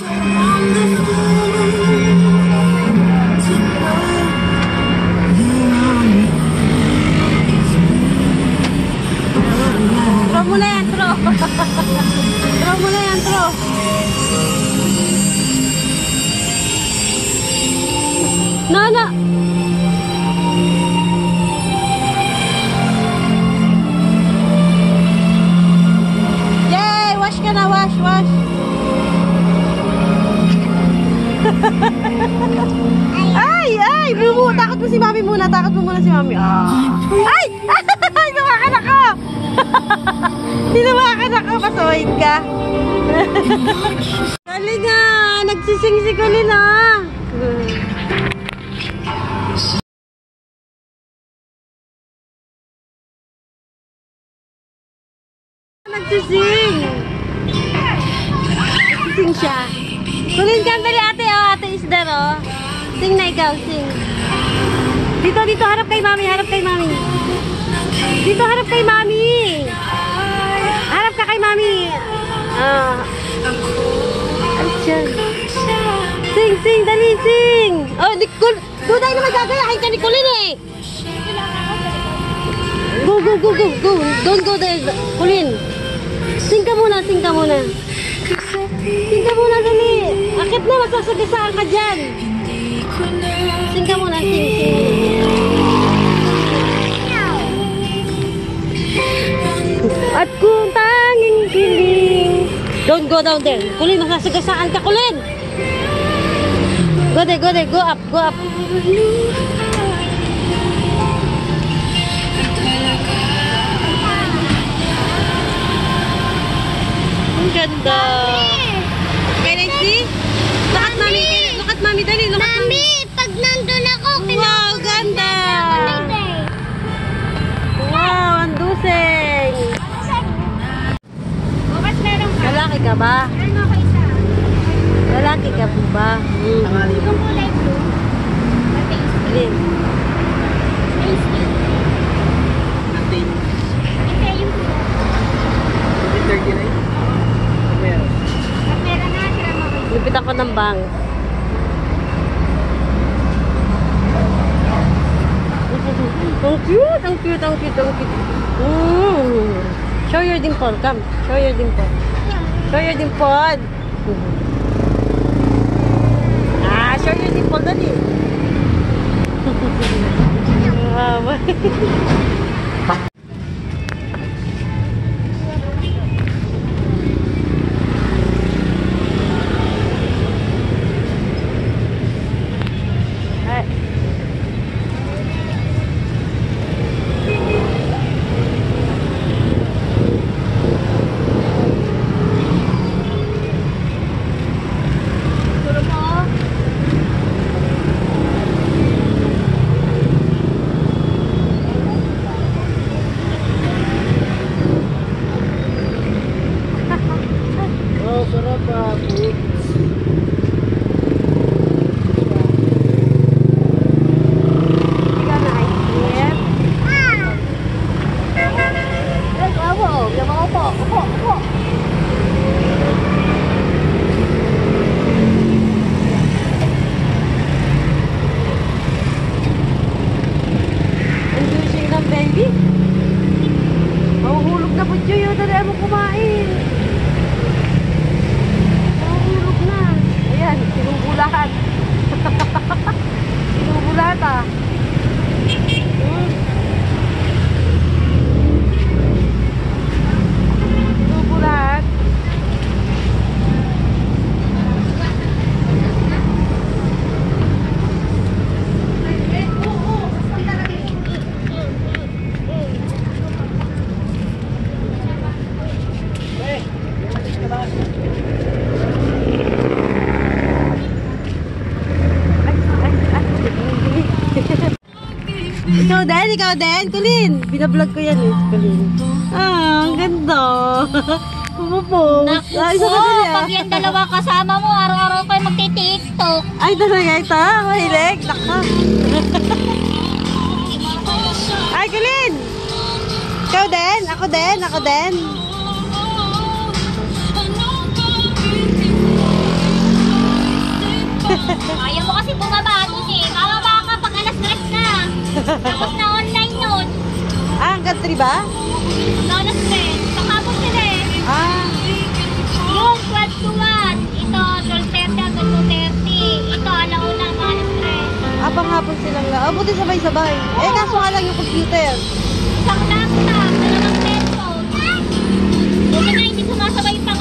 Throw mo na yan, throw. Throw mo na yan, throw. No, no. Yay! Wash ka na, wash, wash. Ay, ay! Takot mo si mami muna. Takot mo muna si mami. Ay! Ay! Lumakanak ka! Tinumakanak ka. Pasawin ka. Kali nga! Nagsising si Kali na. Nagsising. Nagsising siya. Kulin ka dali ate, oh. Ate Isdar, oh. Sing na ikaw, sing. Dito, dito, harap kay mami, harap kay mami. Dito, harap kay mami. Harap ka kay mami. Ayan. Sing, sing, dali, sing. Oh, di, go dahil naman gagayahin ka ni Kulin, eh. Go, go, go, go, go. Don't go there, Kulin. Sing ka muna, sing ka muna. Sing ka muna, dali. Akit na, magsasagasaan ka dyan. Sing ka muna, sing, sing. At kung tanging piling. Don't go down there. Kulin, magsasagasaan ka, Kulin. Go there, go there. Go up, go up. Ang ganda. Okay, Nancy? Look at mami. Look at mami, dali. Look at mami. Pag nandun ako, wow, ganda. Wow, ang duseng. Bukas meron ka. Lalaki ka ba? Meron ako isa. Lalaki ka po ba? Yung kulay blue. Alin? Tasty. Ito yung blue. 39? Meron. Pag meron na, sila mo ako. Lupit ako ng bang. Ang cute, ang cute, ang cute, ang cute. Show your dimple, come. Show your dimple. Show your dimple. Show your dimple, dali. Wow. Ikaw din, Kulin. Binablog ko yan eh, Kulin. Ang ganda. Pumupos. Naku po, pag yung dalawa kasama mo, araw-araw kayo magti-tiktok. Ay, talaga ito. Mahilig. Naka. Ay, Kulin. Ikaw din, ako din, ako din. 3:30 ba? Alas 3. Pakapos sila eh. Ah, Yung 12 to 1. Ito, 12:30 hanggang 2:30. Ito, alauna, alas 3. panghapon silang lang. Oh, buti sabay-sabay. Eh, kaso nga lang yung computer. Isang laptop, dalawang cellphone. Buti nga hindi sumasabay pa